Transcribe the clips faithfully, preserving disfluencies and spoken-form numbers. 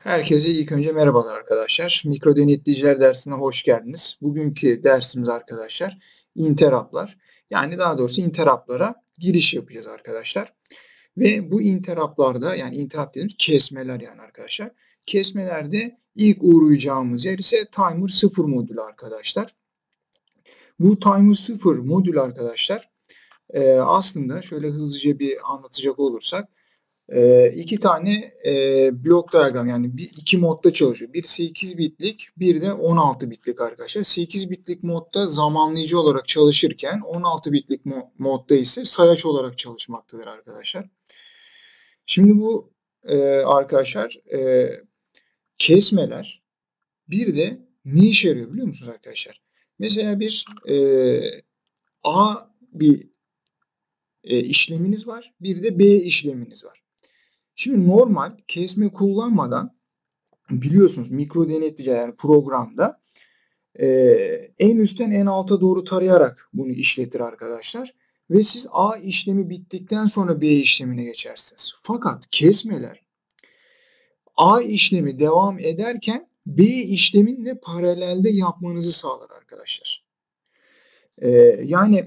Herkese ilk önce merhabalar arkadaşlar. Mikro denetleyiciler dersine hoş geldiniz. Bugünkü dersimiz arkadaşlar interruptlar. Yani daha doğrusu interruptlara giriş yapacağız arkadaşlar. Ve bu interruptlarda yani interrupt dediğimiz kesmeler yani arkadaşlar. Kesmelerde ilk uğrayacağımız yer ise timer sıfır modülü arkadaşlar. Bu timer sıfır modülü arkadaşlar aslında şöyle hızlıca bir anlatacak olursak Ee, iki tane e, blok diagram yani bir, iki modda çalışıyor. Bir sekiz bitlik, bir de on altı bitlik arkadaşlar. sekiz bitlik modda zamanlayıcı olarak çalışırken on altı bitlik mo modda ise sayaç olarak çalışmaktadır arkadaşlar. Şimdi bu e, arkadaşlar e, kesmeler bir de ne işe yarıyor biliyor musunuz arkadaşlar? Mesela bir e, A bir e, işleminiz var, bir de B işleminiz var. Şimdi normal kesme kullanmadan biliyorsunuz mikro denetleyici yani programda e, en üstten en alta doğru tarayarak bunu işletir arkadaşlar. Ve siz A işlemi bittikten sonra B işlemine geçersiniz. Fakat kesmeler A işlemi devam ederken B işleminle paralelde yapmanızı sağlar arkadaşlar. E, yani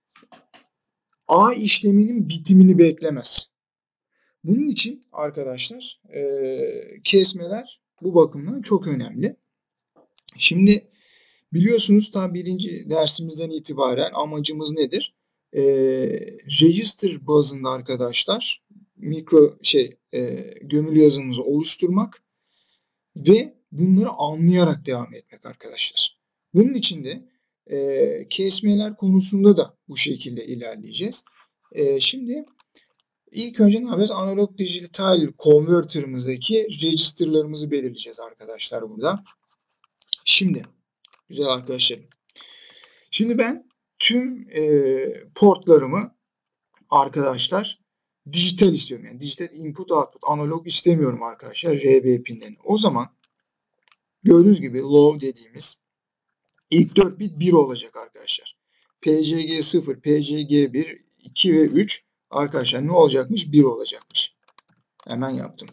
A işleminin bitimini beklemez. Bunun için arkadaşlar e, kesmeler bu bakımdan çok önemli. Şimdi biliyorsunuz ta birinci dersimizden itibaren amacımız nedir? E, register bazında arkadaşlar mikro şey e, gömülü yazılımımızı oluşturmak ve bunları anlayarak devam etmek arkadaşlar. Bunun için de e, kesmeler konusunda da bu şekilde ilerleyeceğiz. E, şimdi İlk önce ne yapacağız? Analog dijital converter'ımızdaki register'larımızı belirleyeceğiz arkadaşlar burada. Şimdi güzel arkadaşlarım. Şimdi ben tüm e, portlarımı arkadaşlar dijital istiyorum. Yani dijital input output analog istemiyorum arkadaşlar R B pinlerini. O zaman gördüğünüz gibi low dediğimiz ilk dört bit bir olacak arkadaşlar. P C G sıfır, P C G bir, iki ve üç arkadaşlar ne olacakmış? bir olacakmış. Hemen yaptım.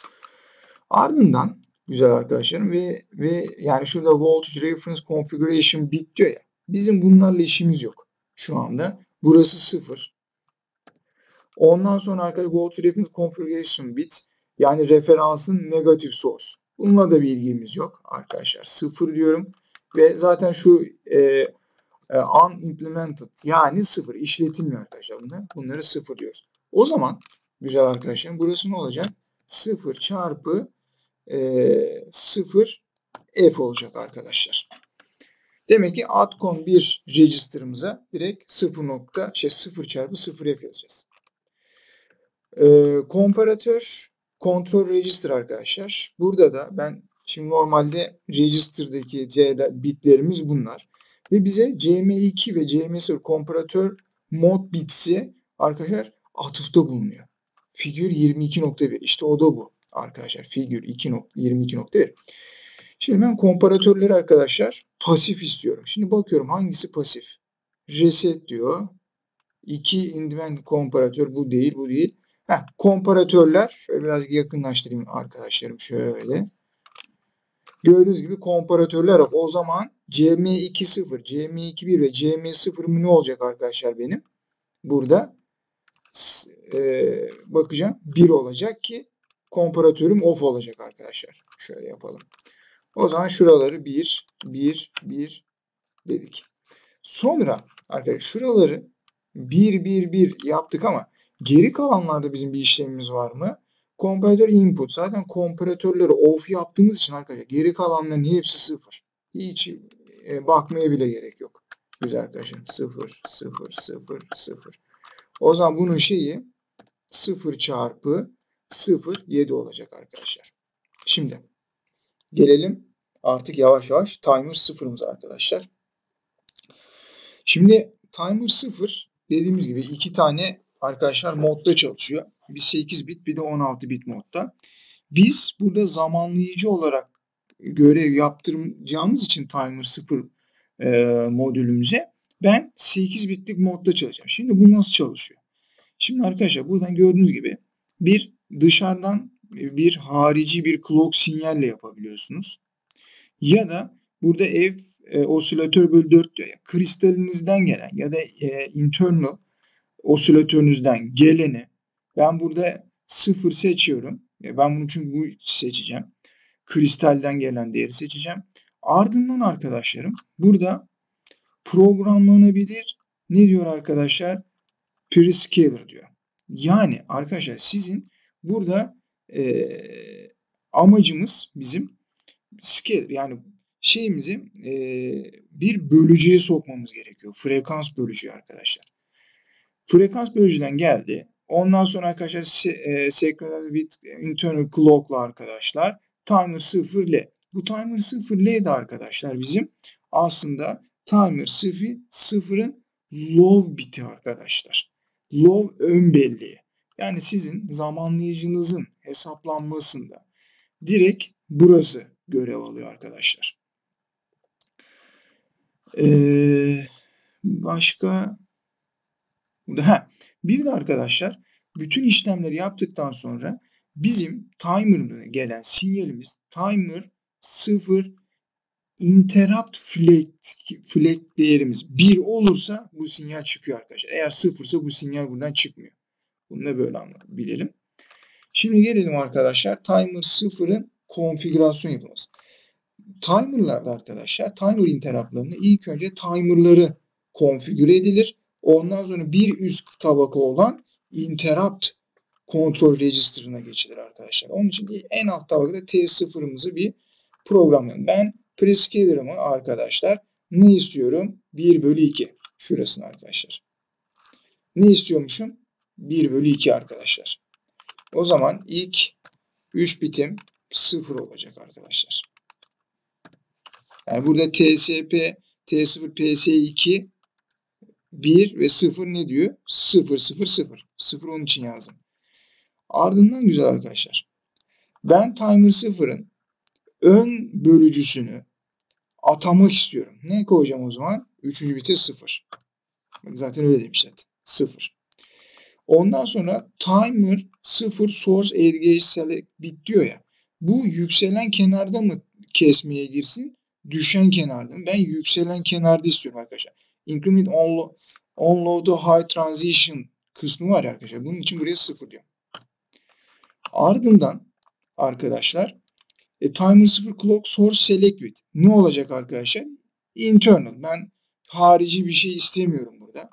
Ardından güzel arkadaşlarım ve ve yani şurada voltage reference configuration bit diyor ya. Bizim bunlarla işimiz yok şu anda. Burası sıfır. Ondan sonra arkadaşlar voltage reference configuration bit yani referansın negatif source. Bununla da bir ilgimiz yok arkadaşlar. sıfır diyorum ve zaten şu e, e, unimplemented yani sıfır işletilmiyor arkadaşlar bunlar. Bunları sıfır diyoruz. O zaman güzel arkadaşlarım burası ne olacak? sıfır çarpı E, sıfır F olacak arkadaşlar. Demek ki Atcon bir register'ımıza direkt sıfır nokta şey sıfır çarpı sıfır F yazacağız. E, komparatör kontrol register arkadaşlar. Burada da ben şimdi normalde register'daki bitlerimiz bunlar. Ve bize C M iki ve C M sıfır komparatör mod bitsi arkadaşlar atıfta bulunuyor. Figür yirmi iki nokta bir işte o da bu arkadaşlar. Figür yirmi iki nokta bir. Şimdi ben komparatörleri arkadaşlar pasif istiyorum. Şimdi bakıyorum hangisi pasif? Reset diyor. iki independent komparatör bu değil bu değil. Heh, komparatörler şöyle biraz yakınlaştırayım arkadaşlarım şöyle. Gördüğünüz gibi komparatörler o zaman C M iki sıfır, C M iki bir ve C M sıfır ne olacak arkadaşlar benim? Burada e, bakacağım bir olacak ki komparatörüm off olacak arkadaşlar. Şöyle yapalım. O zaman şuraları bir, bir, bir dedik. Sonra arkadaşlar şuraları bir, bir, bir yaptık ama geri kalanlarda bizim bir işlemimiz var mı? Komparatör input. Zaten komparatörleri off yaptığımız için arkadaşlar geri kalanların hepsi sıfır. Hiç e, bakmaya bile gerek yok. Güzel arkadaşlar. sıfır, sıfır, sıfır, sıfır. O zaman bunun şeyi sıfır çarpı sıfır, yedi olacak arkadaşlar. Şimdi gelelim artık yavaş yavaş timer sıfırımıza arkadaşlar. Şimdi timer sıfır dediğimiz gibi iki tane arkadaşlar modda çalışıyor. Bir sekiz bit bir de on altı bit modda. Biz burada zamanlayıcı olarak görev yaptıracağımız için timer sıfır e, modülümüze ben sekiz bitlik modda çalışacağım. Şimdi bu nasıl çalışıyor? Şimdi arkadaşlar buradan gördüğünüz gibi bir dışarıdan bir harici bir clock sinyalle yapabiliyorsunuz. Ya da burada F e, osilatör bölü dört diyor ya, kristalinizden gelen ya da e, internal osilatörünüzden geleni ben burada sıfır seçiyorum. Ben bunu çünkü bu seçeceğim. Kristalden gelen değeri seçeceğim. Ardından arkadaşlarım burada programlanabilir ne diyor arkadaşlar? Prescaler diyor. Yani arkadaşlar sizin burada e, amacımız bizim scaler yani şeyimizi e, bir bölücüye sokmamız gerekiyor. Frekans bölücüğü arkadaşlar. Frekans bölücüden geldi. Ondan sonra arkadaşlar Synchronous with Internal Clock'la arkadaşlar timer sıfır L. Bu timer sıfır L de arkadaşlar bizim aslında timer sıfır sıfırın low biti arkadaşlar. Low ön belleği. Yani sizin zamanlayıcınızın hesaplanmasında direkt burası görev alıyor arkadaşlar. Ee, başka Ha, bir de arkadaşlar bütün işlemleri yaptıktan sonra bizim timer'ına gelen sinyalimiz timer sıfır interrupt flag, flag değerimiz bir olursa bu sinyal çıkıyor arkadaşlar. Eğer sıfırsa bu sinyal buradan çıkmıyor. Bunu da böyle anladım, bilelim. Şimdi gelelim arkadaşlar timer sıfırın konfigürasyon yapılması. Timer'larda arkadaşlar timer interruptlarını ilk önce timer'ları konfigüre edilir. Ondan sonra bir üst tabaka olan interrupt control register'ına geçilir arkadaşlar. Onun için en alt tabakada T sıfır'ımızı bir programlayalım. Ben prescaler'ımı arkadaşlar ne istiyorum? bir bölü iki. Şurasını arkadaşlar. Ne istiyormuşum? bir bölü iki arkadaşlar. O zaman ilk üç bitim sıfır olacak arkadaşlar. Yani burada T S P, T sıfır, P S iki bir ve sıfır ne diyor? sıfır, sıfır, sıfır. sıfır onun için yazdım. Ardından güzel arkadaşlar. Ben timer sıfırın ön bölücüsünü atamak istiyorum. Ne koyacağım o zaman? Üçüncü bite sıfır. Zaten öyle demişler. sıfır. Ondan sonra timer sıfır source engage select bit diyor ya. Bu yükselen kenarda mı kesmeye girsin? Düşen kenarda mı? Ben yükselen kenarda istiyorum arkadaşlar. Increment onload high transition kısmı var ya arkadaşlar. Bunun için buraya sıfır diyor. Ardından arkadaşlar e, timer sıfır clock source select bit. Ne olacak arkadaşlar? Internal. Ben harici bir şey istemiyorum burada.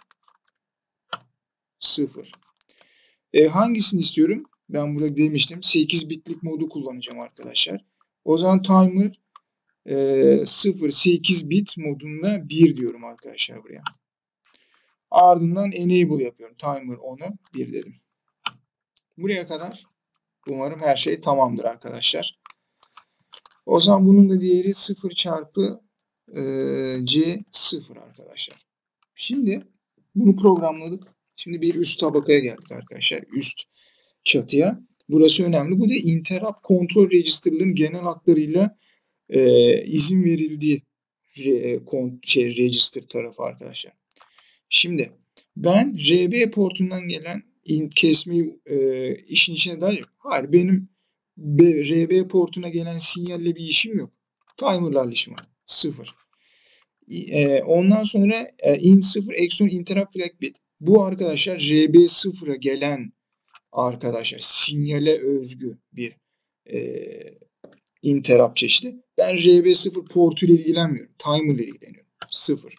sıfır. E, hangisini istiyorum? Ben burada demiştim. sekiz bitlik modu kullanacağım arkadaşlar. O zaman timer e, sıfır sekiz bit modunda bir diyorum arkadaşlar buraya. Ardından enable yapıyorum. Timer onu bir dedim. Buraya kadar umarım her şey tamamdır arkadaşlar. O zaman bunun da değeri sıfır çarpı e, C sıfır arkadaşlar. Şimdi bunu programladık. Şimdi bir üst tabakaya geldik arkadaşlar. Üst çatıya. Burası önemli. Bu da interrupt control register'ların genel hatlarıyla e, izin verildiği re, kon, şey, register tarafı arkadaşlar. Şimdi ben R B portundan gelen in, kesmeyi e, işin içine dahil. Hayır, benim B, R B portuna gelen sinyalle bir işim yok. Timer'larla işim var. Sıfır. E, ondan sonra e, in sıfır external interrupt flag bit. Bu arkadaşlar R B sıfıra gelen arkadaşlar sinyale özgü bir e, interrupt çeşidi. Ben R B sıfır portuyla ilgilenmiyorum. Timer ile ilgileniyorum. sıfır.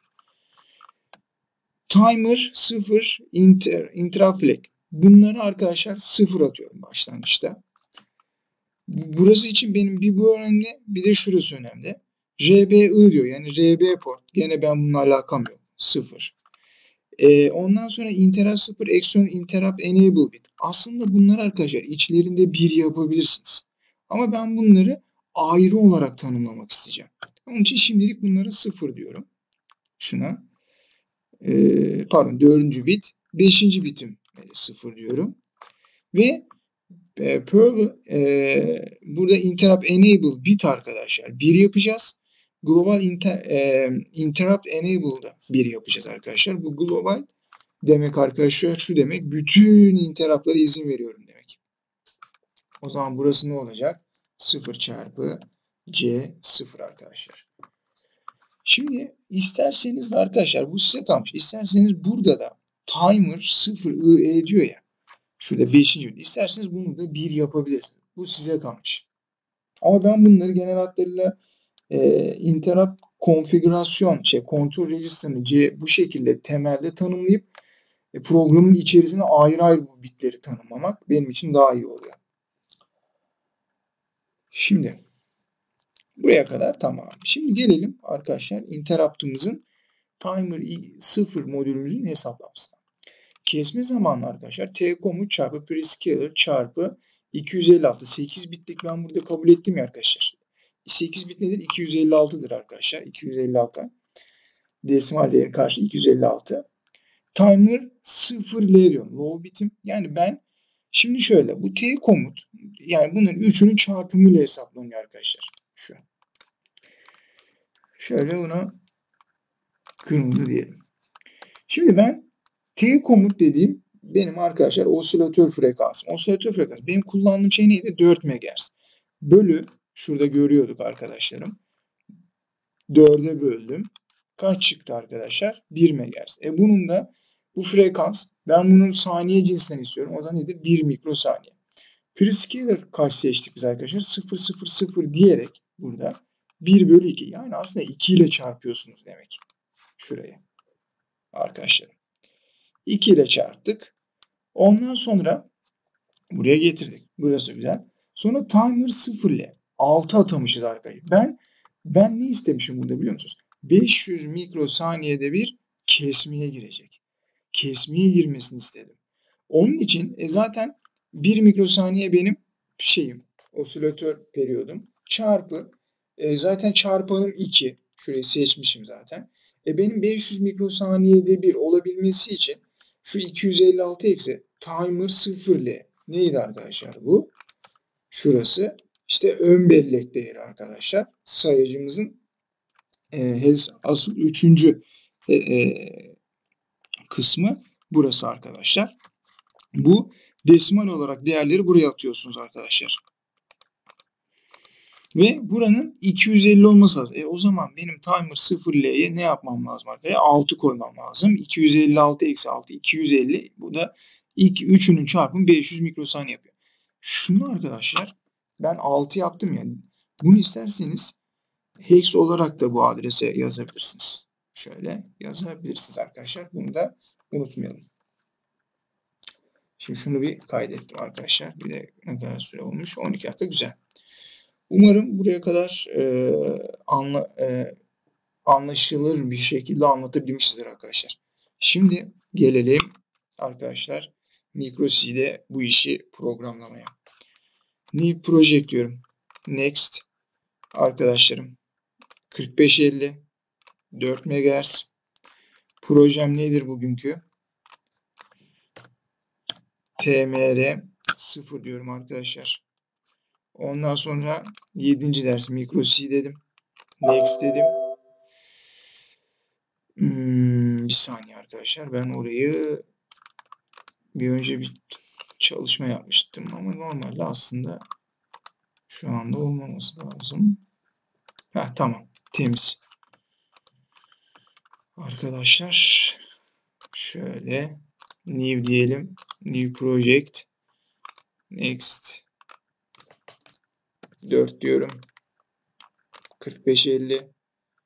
Timer sıfır inter, interrupt flag. Bunları arkadaşlar sıfır atıyorum başlangıçta. Burası için benim bir bu önemli, bir de şurası önemli. R B I diyor, yani R B port. Gene ben bununla alakam yok. sıfır. Ee, ondan sonra interrupt sıfır, external interrupt enable bit. Aslında bunlar arkadaşlar içlerinde bir yapabilirsiniz. Ama ben bunları ayrı olarak tanımlamak isteyeceğim. Onun için şimdilik bunları sıfır diyorum. Şuna. Ee, pardon dördüncü bit. Beşinci bitim sıfır diyorum. Ve e, Perl, e, burada interrupt enable bit arkadaşlar bir yapacağız. Global inter, e, interrupt enable'da bir yapacağız arkadaşlar. Bu global demek arkadaşlar şu demek. Bütün interrupt'lara izin veriyorum demek. O zaman burası ne olacak? sıfır çarpı C sıfır arkadaşlar. Şimdi isterseniz de arkadaşlar bu size kalmış. İsterseniz burada da timer sıfır I E diyor ya. Şurada beşinci bit. İsterseniz bunu da bir yapabilirsiniz. Bu size kalmış. Ama ben bunları genel hatlarıyla e, interrupt konfigürasyon, şey, kontrol register'ını C bu şekilde temelde tanımlayıp e, programın içerisine ayrı ayrı bu bitleri tanımlamak benim için daha iyi oluyor. Şimdi buraya kadar tamam. Şimdi gelelim arkadaşlar interrupt'ımızın timer sıfır modülümüzün hesaplamasına. Kesme zamanı arkadaşlar T komut çarpı prescaler çarpı iki yüz elli altı. sekiz bitlik ben burada kabul ettim ya arkadaşlar. sekiz bit nedir? iki yüz elli altı'dır arkadaşlar. iki yüz elli altı. Desimal değeri karşı iki yüz elli altı. Timer sıfır L diyor. Low bitim. Yani ben şimdi şöyle bu T komut yani bunun üçünün çarpımıyla hesaplanıyor arkadaşlar. Şu. Şöyle buna kırmızı diyelim. Şimdi ben T komut dediğim benim arkadaşlar osilatör frekansım. Osilatör frekansı. Benim kullandığım şey neydi? dört megahertz. Bölü şurada görüyorduk arkadaşlarım. dörde böldüm. Kaç çıktı arkadaşlar? bir megahertz. E bunun da bu frekans ben bunun saniye cinsinden istiyorum. O da nedir? bir mikrosaniye. Prescaler kaç seçtik biz arkadaşlar? sıfır virgül sıfır sıfır diyerek burada bir bölü iki. Yani aslında iki ile çarpıyorsunuz demek. Şuraya. Arkadaşlar. iki ile çarptık. Ondan sonra buraya getirdik. Burası da güzel. Sonra timer sıfır ile altı atamışız arkadaşlar. Ben ben ne istemişim burada biliyor musunuz? beş yüz mikrosaniyede bir kesmeye girecek. Kesmeye girmesini istedim. Onun için e zaten bir mikrosaniye benim şeyim, osilatör periyodum. Çarpı e zaten çarpanım iki. Şurayı seçmişim zaten. E benim beş yüz mikrosaniyede bir olabilmesi için şu iki yüz elli altı eksi timer sıfır ile neydi arkadaşlar bu? Şurası işte ön bellek değeri arkadaşlar. Sayacımızın e, asıl üçüncü e, e, kısmı burası arkadaşlar. Bu desimal olarak değerleri buraya atıyorsunuz arkadaşlar. Ve buranın iki yüz elli olması lazım. E o zaman benim timer sıfır L'ye ne yapmam lazım arkadaşlar? altı koymam lazım. iki yüz elli altı eksi altı iki yüz elli. Bu da ilk üçünün çarpımı beş yüz mikrosaniye yapıyor. Şunu arkadaşlar ben altı yaptım ya. Bunu isterseniz hex olarak da bu adrese yazabilirsiniz. Şöyle yazabilirsiniz arkadaşlar. Bunu da unutmayalım. Şimdi şunu bir kaydettim arkadaşlar. Bir de ne kadar süre olmuş? on iki dakika, güzel. Umarım buraya kadar e, anla, e, anlaşılır bir şekilde anlatabilmişizdir arkadaşlar. Şimdi gelelim arkadaşlar MicroC'de bu işi programlamaya. New Project diyorum. Next arkadaşlarım. kırk beş elli dört megahertz. Projem nedir bugünkü? T M R sıfır diyorum arkadaşlar. Ondan sonra yedinci ders MicroC dedim. Next dedim. Hmm, bir saniye arkadaşlar. Ben orayı bir önce bir çalışma yapmıştım ama normalde aslında şu anda olmaması lazım. Heh, tamam. Temiz. Arkadaşlar şöyle new diyelim. New project. Next. dört diyorum. kırk beş elli.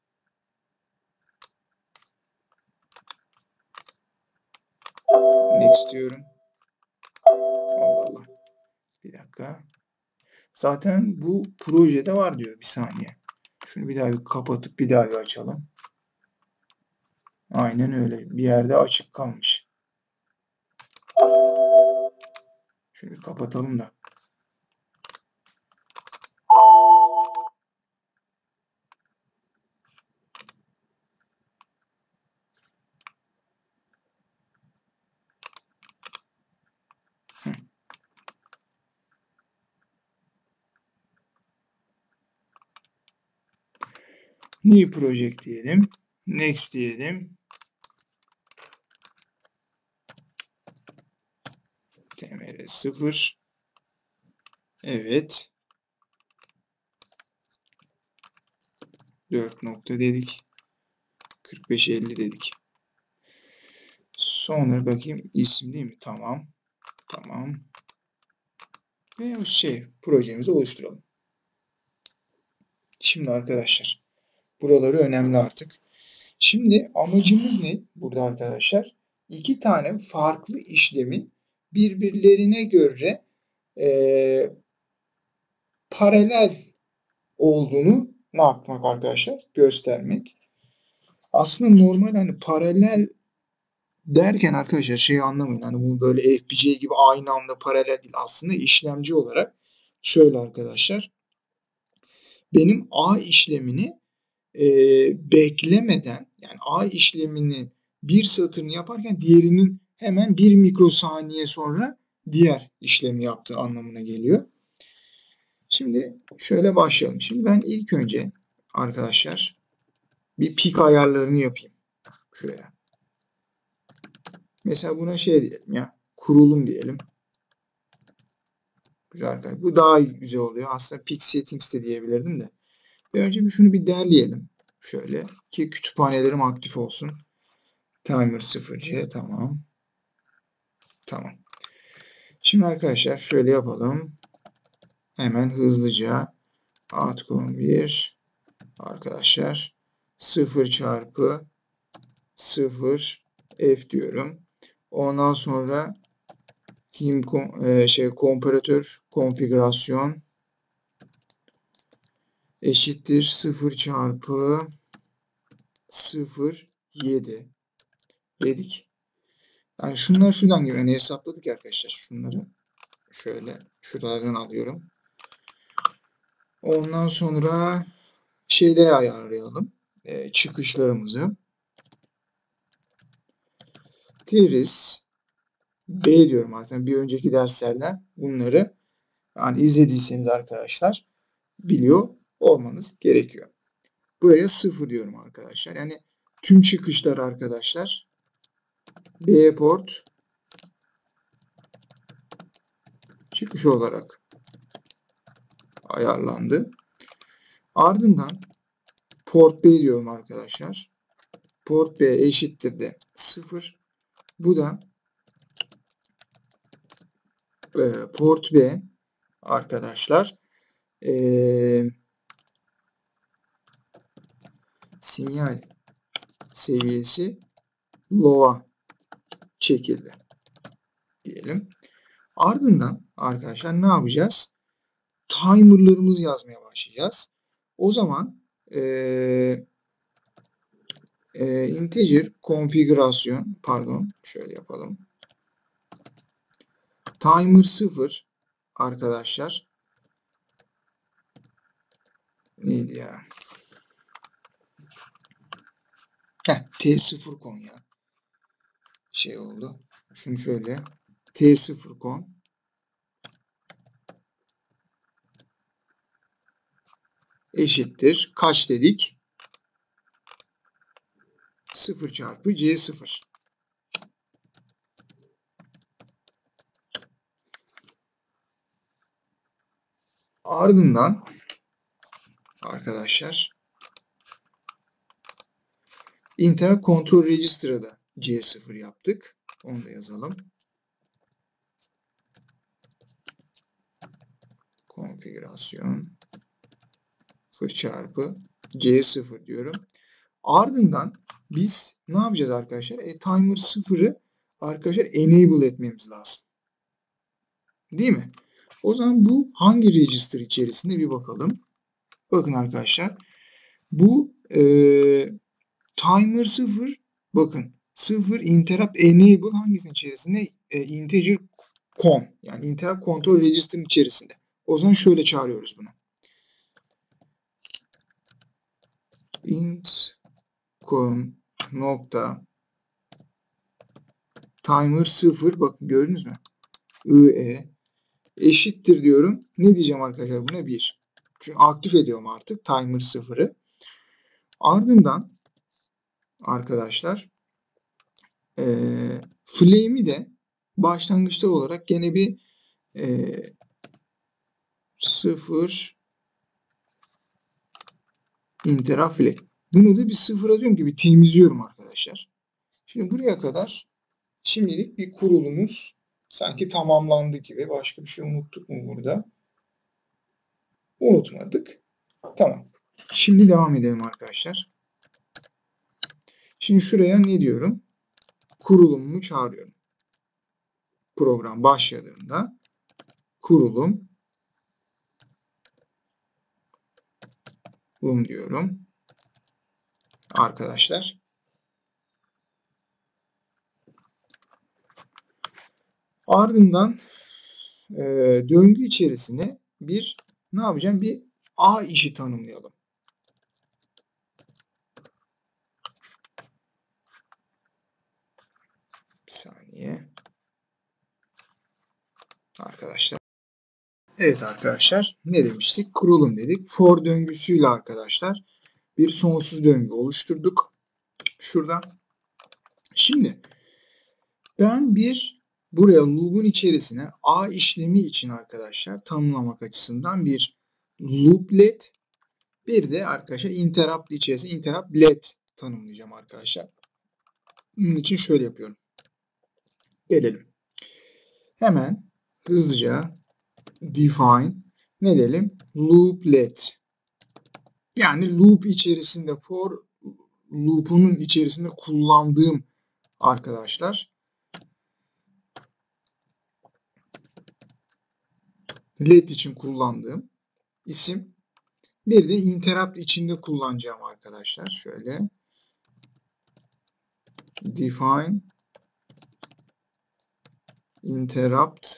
Next diyorum. Allah Allah. Bir dakika. Zaten bu projede var diyor. Bir saniye. Şunu bir daha bir kapatıp bir daha bir açalım. Aynen öyle. Bir yerde açık kalmış. Şöyle bir kapatalım da. New project diyelim. Next diyelim. T M R sıfır. Evet. dört nokta dedik. kırk beş elli dedik. Sonra bakayım isim değil mi? Tamam. Tamam. Ve şey projemizi oluşturalım. Şimdi arkadaşlar buraları önemli artık. Şimdi amacımız ne burada arkadaşlar? İki tane farklı işlemin birbirlerine göre e, paralel olduğunu ne yapmak arkadaşlar? Göstermek. Aslında normal hani paralel derken arkadaşlar şeyi anlamayın. Hani bu böyle F P G A gibi aynı anda paralel değil. Aslında işlemci olarak şöyle arkadaşlar. Benim A işlemini e, beklemeden yani A işleminin bir satırını yaparken diğerinin hemen bir mikrosaniye sonra diğer işlemi yaptığı anlamına geliyor. Şimdi şöyle başlayalım. Şimdi ben ilk önce arkadaşlar bir pik ayarlarını yapayım. Şuraya. Mesela buna şey diyelim ya. Kurulum diyelim. Güzel. Bu daha güzel oluyor. Aslında pik settings de diyebilirdim de. Ve önce bir şunu bir derleyelim. Şöyle ki kütüphanelerim aktif olsun. Timer sıfır C tamam. Tamam. Şimdi arkadaşlar şöyle yapalım. Hemen hızlıca Atcom bir arkadaşlar sıfır çarpı sıfır F diyorum. Ondan sonra team e, şey komparatör konfigürasyon eşittir sıfır çarpı sıfır yedi dedik. Yani şunlar şuradan gibi yani hesapladık arkadaşlar. Şunları şöyle şuralardan alıyorum. Ondan sonra şeyleri ayarlayalım. E, çıkışlarımızı. Tris B diyorum aslında bir önceki derslerden bunları yani izlediyseniz arkadaşlar biliyor olmanız gerekiyor. Buraya sıfır diyorum arkadaşlar. Yani tüm çıkışlar arkadaşlar B port çıkış olarak ayarlandı. Ardından port B diyorum arkadaşlar. Port B eşittir de sıfır. Bu da e, port B arkadaşlar e, sinyal seviyesi low'a çekildi diyelim. Ardından arkadaşlar ne yapacağız? Timer'larımızı yazmaya başlayacağız. O zaman e, e, integer konfigürasyon pardon şöyle yapalım. Timer sıfır arkadaşlar neydi ya? Heh, T sıfır kon ya. Şey oldu. Şunu şöyle T sıfır kon eşittir. Kaç dedik? sıfır çarpı C sıfır. Ardından arkadaşlar Interrupt Control Register'a da C sıfır yaptık. Onu da yazalım. Konfigürasyon sıfır çarpı C sıfır diyorum. Ardından biz ne yapacağız arkadaşlar? E, timer sıfırı arkadaşlar enable etmemiz lazım. Değil mi? O zaman bu hangi register içerisinde bir bakalım. Bakın arkadaşlar. Bu e, timer sıfır bakın sıfır interrupt enable hangisinin içerisinde? E, integer con yani interrupt control register'ın içerisinde. O zaman şöyle çağırıyoruz bunu. int con nokta timer sıfır bakın gördünüz mü? I E eşittir diyorum. Ne diyeceğim arkadaşlar buna? bir. Çünkü aktif ediyorum artık timer sıfırı. Ardından arkadaşlar e, flame'i de başlangıçta olarak gene bir e, sıfır interrupt flag. Bunu da bir sıfıra diyorum ki bir temizliyorum arkadaşlar. Şimdi buraya kadar şimdilik bir kurulumuz sanki tamamlandı gibi. Başka bir şey unuttuk mu burada? Unutmadık. Tamam. Şimdi devam edelim arkadaşlar. Şimdi şuraya ne diyorum? Kurulumumu çağırıyorum. Program başladığında kurulum Room diyorum. Arkadaşlar. Ardından e, döngü içerisine bir ne yapacağım? Bir A işi tanımlayalım. Bir saniye. Arkadaşlar. Evet arkadaşlar. Ne demiştik? Kurulum dedik. For döngüsüyle arkadaşlar bir sonsuz döngü oluşturduk. Şurada. Şimdi ben bir buraya loop'un içerisine A işlemi için arkadaşlar tanımlamak açısından bir looplet, bir de arkadaşlar interrupt içerisinde interrupt let tanımlayacağım arkadaşlar. Bunun için şöyle yapıyorum. Gelelim. Hemen hızlıca define ne diyelim? Looplet. Yani loop içerisinde for loop'unun içerisinde kullandığım arkadaşlar let için kullandığım isim, bir de interrupt içinde kullanacağım arkadaşlar. Şöyle define interrupt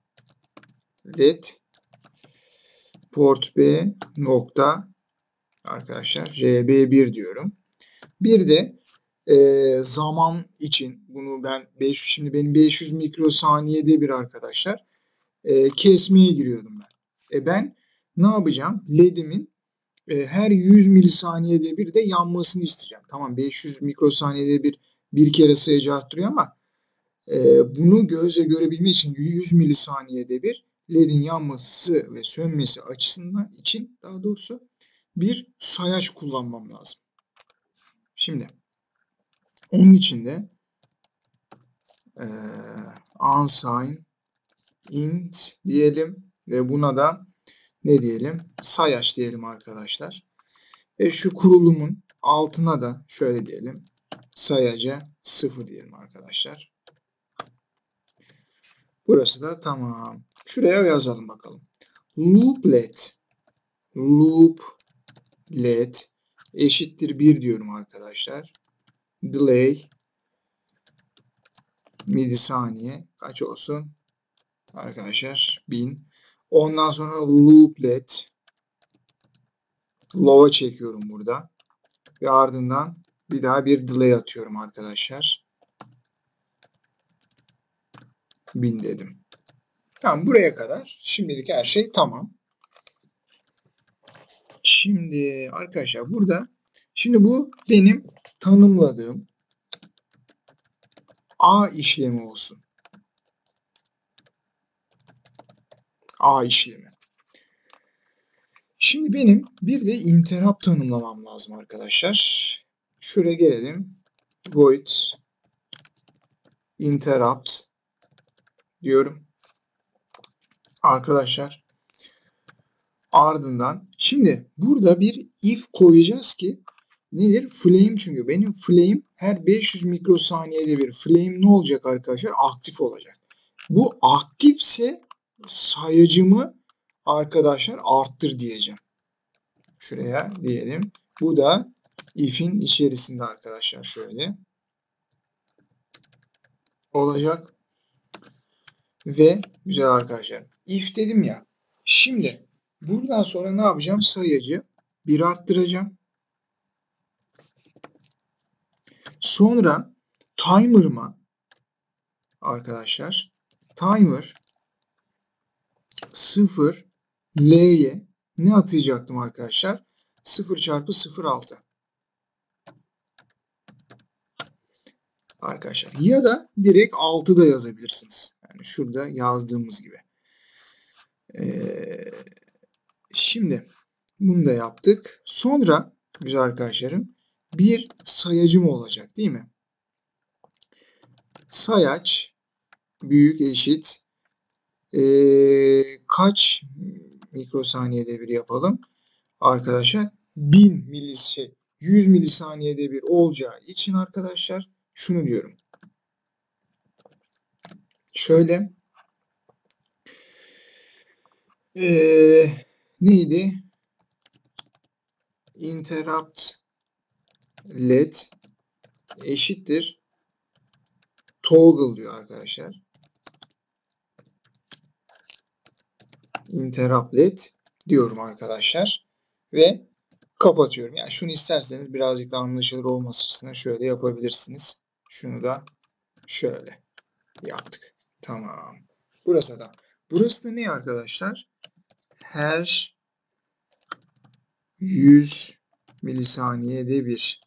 let port B nokta arkadaşlar R B bir diyorum. Bir de e, zaman için bunu ben beş şimdi benim beş yüz mikrosaniyede bir arkadaşlar e, kesmeye giriyordum ben. E ben ne yapacağım? L E D'imin e, her yüz milisaniyede bir de yanmasını isteyeceğim. Tamam, beş yüz mikrosaniyede bir bir kere sayacı arttırıyor ama e, bunu gözle görebilmek için yüz milisaniyede bir L E D'in yanması ve sönmesi açısından için daha doğrusu bir sayaç kullanmam lazım. Şimdi onun için de e, unsigned int diyelim ve buna da ne diyelim? Sayaç diyelim arkadaşlar. Ve şu kurulumun altına da şöyle diyelim. Sayaca sıfır diyelim arkadaşlar. Burası da tamam. Şuraya yazalım bakalım. Looplet looplet eşittir bir diyorum arkadaşlar. Delay milisaniye kaç olsun? Arkadaşlar bin. Ondan sonra looplet low'a çekiyorum burada. Ve ardından bir daha bir delay atıyorum arkadaşlar. bin dedim. Tamam, buraya kadar şimdilik her şey tamam. Şimdi arkadaşlar burada şimdi bu benim tanımladığım A işlemi olsun. A işlemi. Şimdi benim bir de interrupt tanımlamam lazım arkadaşlar. Şuraya gelelim. Void interrupt diyorum. Arkadaşlar ardından şimdi burada bir if koyacağız ki nedir? Flame, çünkü benim flame her beş yüz mikrosaniyede bir flame ne olacak arkadaşlar? Aktif olacak. Bu aktifse sayacımı arkadaşlar arttır diyeceğim. Şuraya diyelim. Bu da if'in içerisinde arkadaşlar şöyle olacak. Ve güzel arkadaşlar. If dedim ya. Şimdi buradan sonra ne yapacağım? Sayacı bir arttıracağım. Sonra timer'ıma arkadaşlar timer sıfır L'ye ne atayacaktım arkadaşlar? sıfır çarpı sıfır nokta altı. Arkadaşlar ya da direkt altı da yazabilirsiniz. Yani şurada yazdığımız gibi. Ee, Şimdi bunu da yaptık. Sonra güzel arkadaşlarım bir sayacım olacak değil mi? Sayaç büyük eşit ee, kaç mikrosaniyede bir yapalım arkadaşlar? bin milis şey yüz milisaniyede bir olacağı için arkadaşlar şunu diyorum. Şöyle ee, neydi? Interrupt led eşittir toggle diyor arkadaşlar. Interrupt led diyorum arkadaşlar ve kapatıyorum. Yani şunu isterseniz birazcık daha anlaşılır olması açısından şöyle yapabilirsiniz. Şunu da şöyle yaptık. Tamam. Burası da. Burası da ne arkadaşlar? Her yüz milisaniyede bir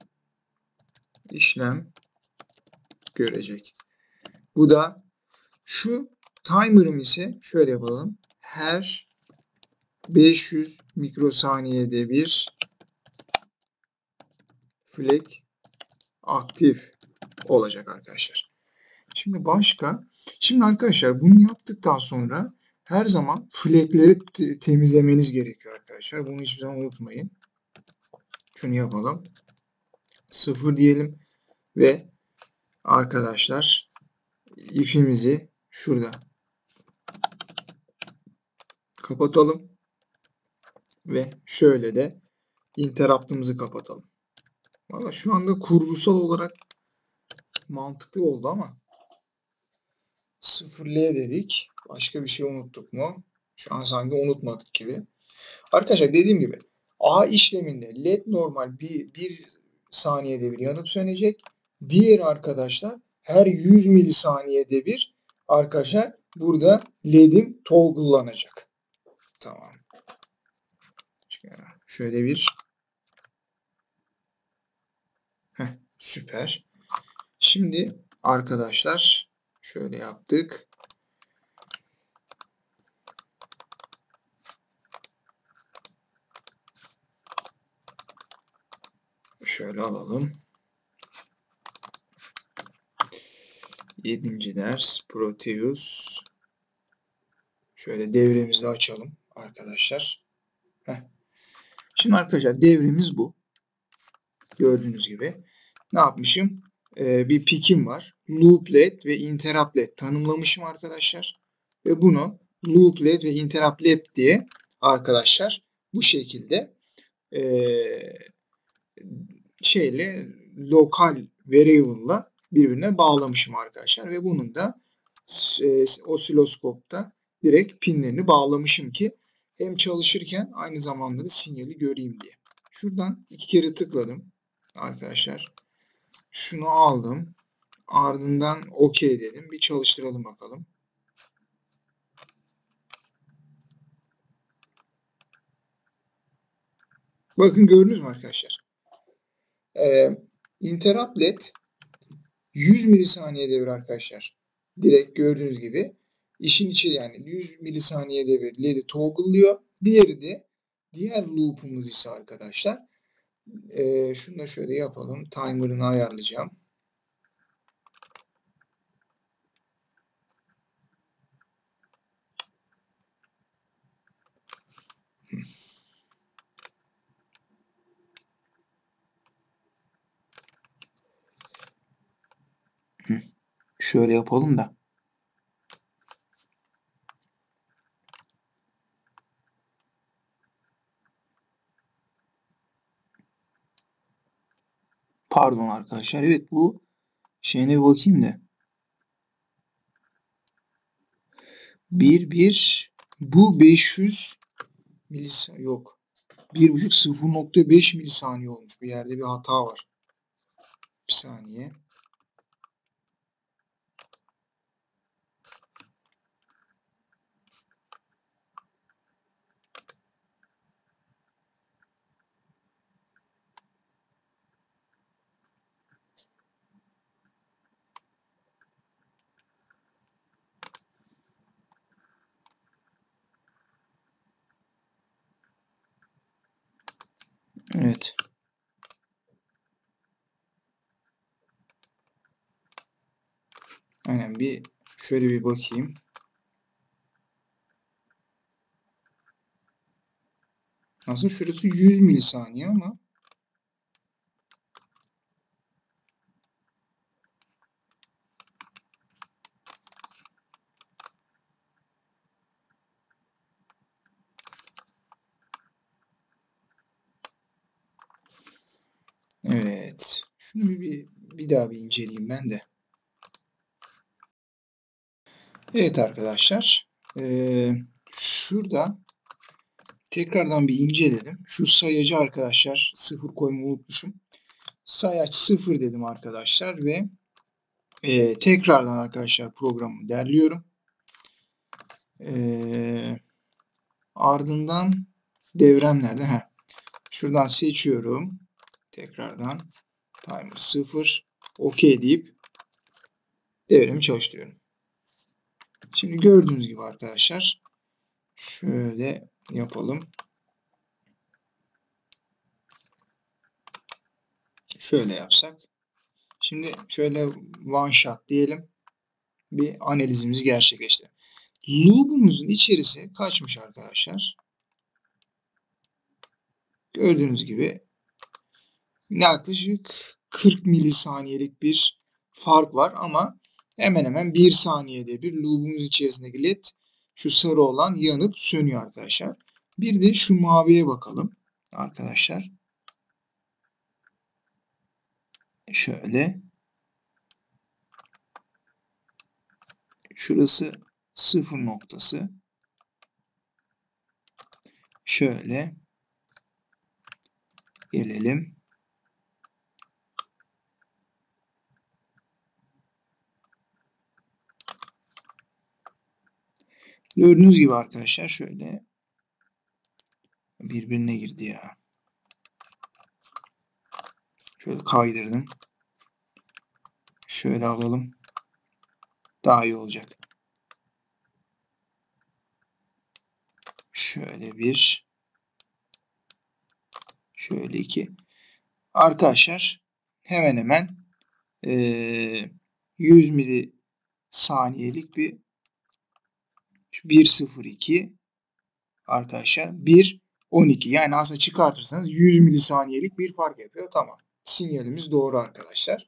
işlem görecek. Bu da şu timer'ım ise şöyle yapalım. Her beş yüz mikrosaniyede bir flag aktif olacak arkadaşlar. Şimdi başka. Şimdi arkadaşlar bunu yaptıktan sonra her zaman flagleri te temizlemeniz gerekiyor arkadaşlar. Bunu hiçbir zaman unutmayın. Şunu yapalım. sıfır diyelim ve arkadaşlar if'imizi şurada kapatalım ve şöyle de interrupt'ımızı kapatalım. Valla şu anda kurgusal olarak mantıklı oldu ama sıfır L dedik. Başka bir şey unuttuk mu? Şu an sanki unutmadık gibi. Arkadaşlar dediğim gibi A işleminde led normal bir, bir saniyede bir yanıp sönecek. Diğer arkadaşlar her yüz milisaniyede bir arkadaşlar burada led'im toggle'lanacak. Tamam. Şöyle bir Heh, süper. Şimdi arkadaşlar şöyle yaptık. Şöyle alalım. Yedinci ders Proteus. Şöyle devremizi açalım arkadaşlar. Heh. Şimdi arkadaşlar devremiz bu. Gördüğünüz gibi. Ne yapmışım? Ee, bir pick'im var. Looplet ve interruptlet tanımlamışım arkadaşlar. Ve bunu looplet ve interruptlet diye arkadaşlar bu şekilde ee, şeyle lokal variable'la birbirine bağlamışım arkadaşlar ve bunun da e, osiloskopta direkt pinlerini bağlamışım ki hem çalışırken aynı zamanda da sinyali göreyim diye. Şuradan iki kere tıkladım arkadaşlar. Şunu aldım. Ardından OK dedim. Bir çalıştıralım bakalım. Bakın gördünüz mü arkadaşlar? Ee, interruptlet yüz milisaniyede bir arkadaşlar. Direkt gördüğünüz gibi işin içi yani yüz milisaniyede bir led'i toggle'lıyor. Diğeri de diğer loop'umuz ise arkadaşlar e, şunu da şöyle yapalım. Timer'ını ayarlayacağım. Şöyle yapalım da. Pardon arkadaşlar. Evet bu şeyine bir bakayım da. bir bir bu beş yüz milisaniye yok. bir buçuk sıfır nokta beş milisaniye olmuş. Bir yerde bir hata var. Bir saniye. Evet. Aynen, bir şöyle bir bakayım. Aslında şurası yüz milisaniye ama evet. Şunu bir, bir daha bir inceleyeyim ben de. Evet arkadaşlar. Ee, şurada tekrardan bir inceledim. Şu sayacı arkadaşlar sıfır koymayı unutmuşum. Sayaç sıfır dedim arkadaşlar ve e, tekrardan arkadaşlar programı derliyorum. E, ardından devrem nerede? Heh. Şuradan seçiyorum. Tekrardan timer sıfır. OK deyip devremi çalıştırıyorum. Şimdi gördüğünüz gibi arkadaşlar şöyle yapalım. Şöyle yapsak. Şimdi şöyle one shot diyelim. Bir analizimizi gerçekleştirelim. Loop'umuzun içerisi kaçmış arkadaşlar? Gördüğünüz gibi yaklaşık kırk milisaniyelik bir fark var ama hemen hemen bir saniyede bir loop'umuz içerisindeki led şu sarı olan yanıp sönüyor arkadaşlar. Bir de şu maviye bakalım arkadaşlar. Şöyle. Şurası sıfır noktası. Şöyle gelelim. Gördüğünüz gibi arkadaşlar şöyle birbirine girdi ya. Şöyle kaydırdım. Şöyle alalım. Daha iyi olacak. Şöyle bir. Şöyle iki. Arkadaşlar hemen hemen e, yüz milisaniyelik bir bir nokta sıfır iki arkadaşlar bir nokta on iki yani aslında çıkartırsanız yüz milisaniyelik bir fark yapıyor. Tamam. Sinyalimiz doğru arkadaşlar.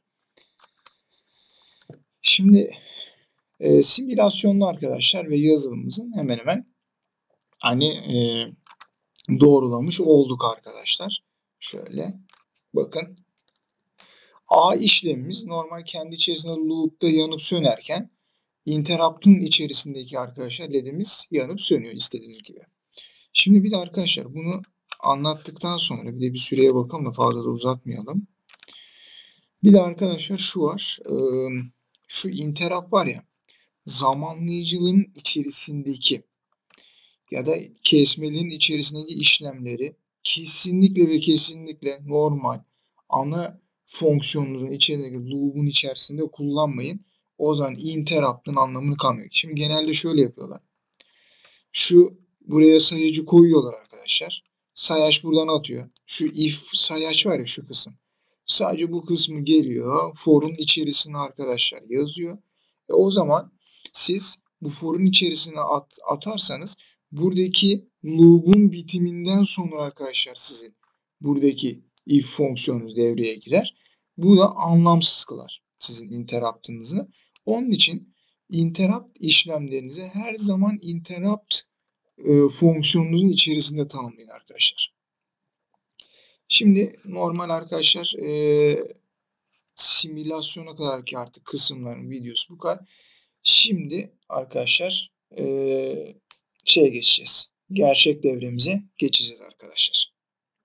Şimdi e, simülasyonlu arkadaşlar ve yazılımımızın hemen hemen hani e, doğrulamış olduk arkadaşlar. Şöyle bakın. A işlemimiz normal kendi içerisinde loop'ta yanıp sönerken interrupt'un içerisindeki arkadaşlar ledimiz yanıp sönüyor istediğimiz gibi. Şimdi bir de arkadaşlar bunu anlattıktan sonra bir de bir süreye bakalım da fazla da uzatmayalım. Bir de arkadaşlar şu var. Şu interrupt var ya, zamanlayıcının içerisindeki ya da kesmelerin içerisindeki işlemleri kesinlikle ve kesinlikle normal ana fonksiyonunuzun içerisindeki loop'un içerisinde kullanmayın. O zaman interrupt'ın anlamını kalmıyor. Şimdi genelde şöyle yapıyorlar. Şu buraya sayacı koyuyorlar arkadaşlar. Sayaç buradan atıyor. Şu if sayaç var ya, şu kısım. Sadece bu kısmı geliyor. For'un içerisine arkadaşlar yazıyor. E o zaman siz bu for'un içerisine at, atarsanız buradaki loop'un bitiminden sonra arkadaşlar sizin buradaki if fonksiyonunuz devreye girer. Bu da anlamsız kılar sizin interrupt'ınızı. Onun için interrupt işlemlerinizi her zaman interrupt e, fonksiyonunuzun içerisinde tanımlayın arkadaşlar. Şimdi normal arkadaşlar e, simülasyona kadar ki artık kısımların videosu bu kadar. Şimdi arkadaşlar e, şeye geçeceğiz. Gerçek devremize geçeceğiz arkadaşlar.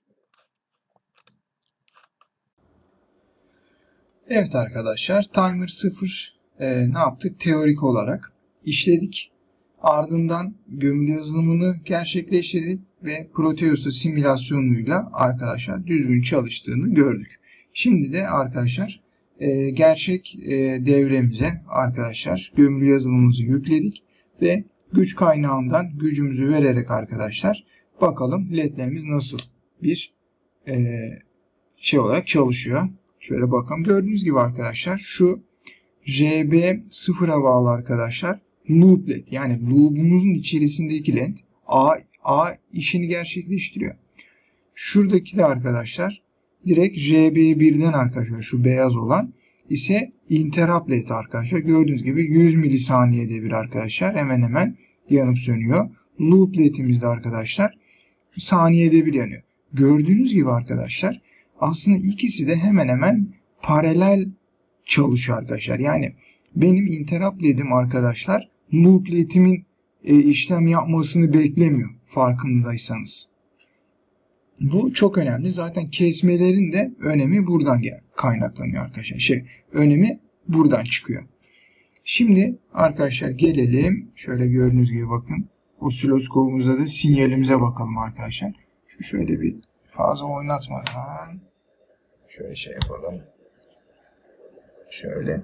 Evet arkadaşlar, timer sıfır e, ne yaptık? Teorik olarak işledik. Ardından gömülü yazılımını gerçekleştirdik ve Proteus'ta simülasyonuyla arkadaşlar düzgün çalıştığını gördük. Şimdi de arkadaşlar e, gerçek e, devremize arkadaşlar gömülü yazılımımızı yükledik ve güç kaynağından gücümüzü vererek arkadaşlar bakalım ledlerimiz nasıl bir e, şey olarak çalışıyor. Şöyle bakalım. Gördüğünüz gibi arkadaşlar şu R B sıfıra bağlı arkadaşlar. Loop led, yani loop'umuzun içerisindeki led A, A işini gerçekleştiriyor. Şuradaki de arkadaşlar direkt R B birden arkadaşlar şu beyaz olan ise interrupt led arkadaşlar. Gördüğünüz gibi yüz milisaniyede bir arkadaşlar hemen hemen yanıp sönüyor. Loop led'imiz de arkadaşlar saniyede bir yanıyor. Gördüğünüz gibi arkadaşlar aslında ikisi de hemen hemen paralel çalışıyor arkadaşlar. Yani benim interrupt led'im arkadaşlar loop led'imin e, işlem yapmasını beklemiyor farkındaysanız. Bu çok önemli. Zaten kesmelerin de önemi buradan gel kaynaklanıyor arkadaşlar. Şey, önemi buradan çıkıyor. Şimdi arkadaşlar gelelim. Şöyle gördüğünüz gibi bakın. Osiloskopumuzda da sinyalimize bakalım arkadaşlar. Şu şöyle bir fazla oynatmadan şöyle şey yapalım. Şöyle.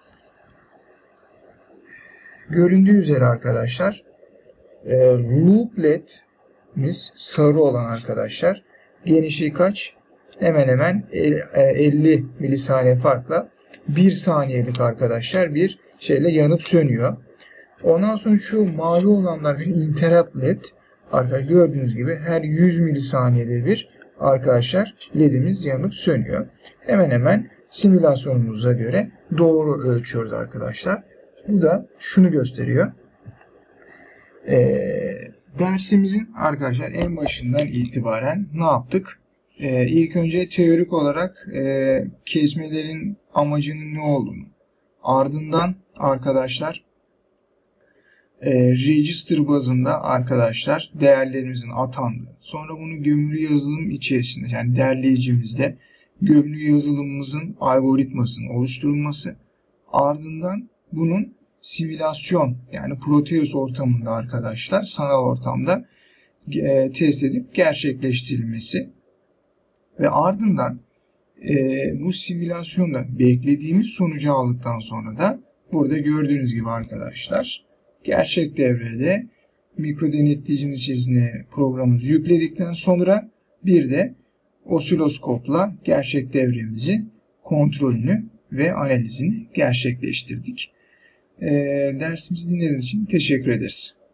Göründüğü üzere arkadaşlar e, loop led'imiz sarı olan arkadaşlar genişliği kaç? Hemen hemen elli milisaniye farkla bir saniyelik arkadaşlar bir şeyle yanıp sönüyor. Ondan sonra şu mavi olanlar interrupt led arkadaşlar gördüğünüz gibi her yüz milisaniyede bir arkadaşlar ledimiz yanıp sönüyor. Hemen hemen simülasyonumuza göre doğru ölçüyoruz arkadaşlar. Bu da şunu gösteriyor. Ee, dersimizin arkadaşlar en başından itibaren ne yaptık? Ee, ilk önce teorik olarak e, kesmelerin amacının ne olduğunu, ardından arkadaşlar e, register bazında arkadaşlar değerlerimizin atandığı, sonra bunu gömülü yazılım içerisinde yani derleyicimizde gömülü yazılımımızın algoritmasının oluşturulması, ardından bunun simülasyon yani Proteus ortamında arkadaşlar sanal ortamda e, test edip gerçekleştirilmesi ve ardından e, bu simülasyonda beklediğimiz sonucu aldıktan sonra da burada gördüğünüz gibi arkadaşlar gerçek devrede mikro denetleyicinin içerisine programımızı yükledikten sonra bir de osiloskopla gerçek devremizi kontrolünü ve analizini gerçekleştirdik. E, dersimizi dinlediğiniz için teşekkür ederiz.